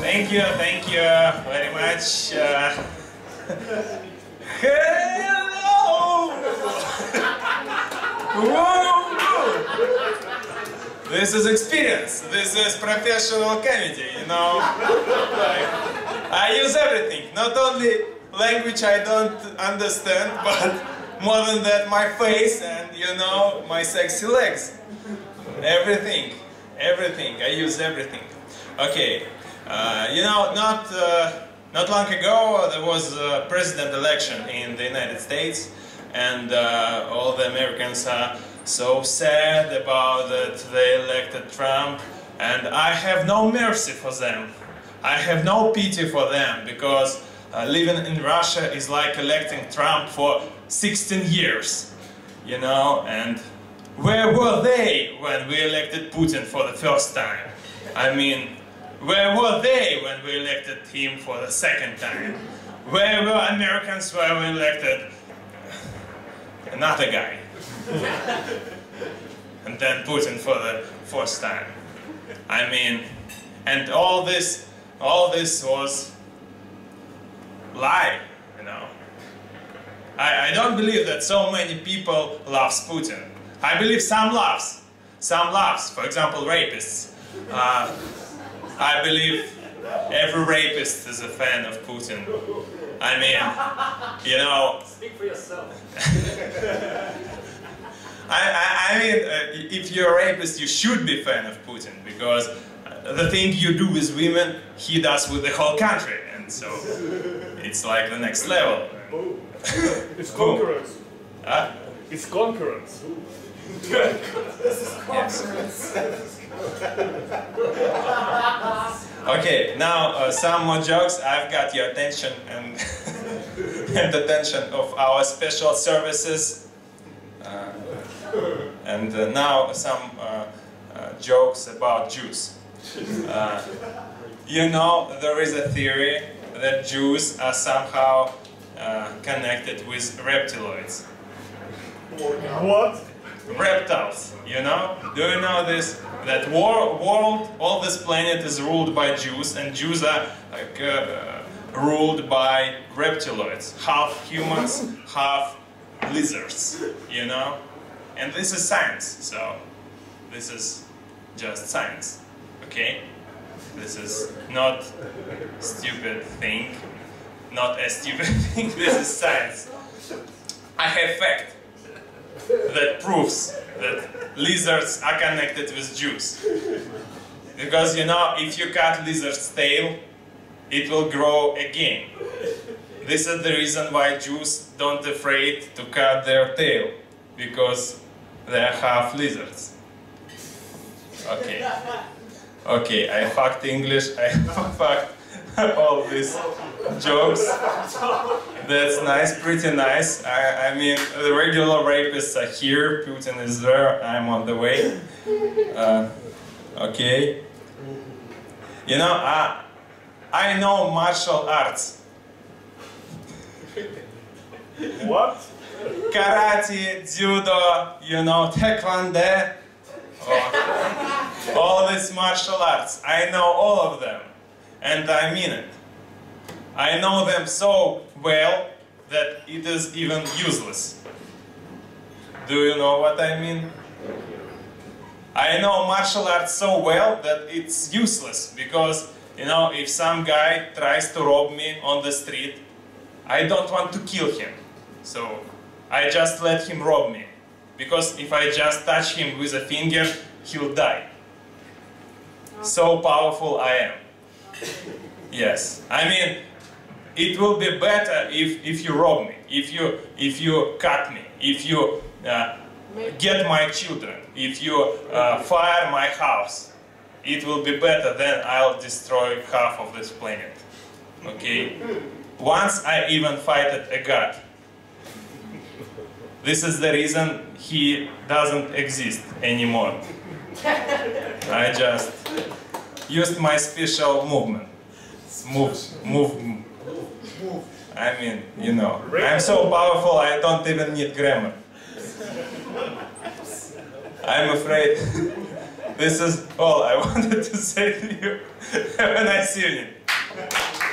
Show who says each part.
Speaker 1: Thank you very much. Hello! This is experience. This is professional comedy, you know. Like, I use everything, not only language I don't understand, but more than that, my face and, you know, my sexy legs. Everything. I use everything. Okay. You know, not long ago there was a president election in the United States, and all the Americans are so sad about that they elected Trump, and I have no mercy for them. I have no pity for them, because living in Russia is like electing Trump for 16 years, you know, and where were they when we elected Putin for the first time? I mean, where were they when we elected him for the second time? Where were Americans when we elected another guy? And then Putin for the first time. I mean, and all this was lie, you know. I don't believe that so many people loves Putin. I believe some loves, for example, rapists. I believe every rapist is a fan of Putin. I mean, you know...
Speaker 2: Speak for yourself.
Speaker 1: I mean, if you're a rapist, you should be a fan of Putin, because the thing you do with women, he does with the whole country, and so it's like the next level.
Speaker 3: It's conquerance.
Speaker 1: Huh?
Speaker 3: It's conquerance.
Speaker 2: This is conference.
Speaker 1: Okay, now some more jokes. I've got your attention and, and the attention of our special services. And now some jokes about Jews. You know, there is a theory that Jews are somehow connected with reptiloids.
Speaker 3: What?
Speaker 1: Reptiles, you know? Do you know this? That all this planet is ruled by Jews, and Jews are like, ruled by reptiloids. Half humans, half lizards, you know? And this is science, so this is just science, okay? This is not stupid thing, not a stupid thing, this is science. I have fact that proves that lizards are connected with Jews. Because, you know, if you cut lizard's tail, it will grow again. This is the reason why Jews don't afraid to cut their tail, because they are half lizards. Okay. Okay, I fucked English, I fucked all these jokes. That's nice, pretty nice. I mean, the regular rapists are here, Putin is there, I'm on the way. Okay. You know, I know martial arts.
Speaker 3: What?
Speaker 1: Karate, judo, you know, taekwondo, all these martial arts. I know all of them, and I mean it. I know them so well that it is even useless. Do you know what I mean? I know martial arts so well that it's useless, because, you know, if some guy tries to rob me on the street, I don't want to kill him. So I just let him rob me, because if I just touch him with a finger, he'll die. So powerful I am. Yes, I mean, it will be better if you rob me, if you cut me, if you get my children, if you fire my house. It will be better than I'll destroy half of this planet. Okay? Once I even fighted a god. This is the reason he doesn't exist anymore. I just used my special movement. Move. I mean, you know, I'm so powerful I don't even need grammar. I'm afraid This is all I wanted to say to you. Have a nice evening.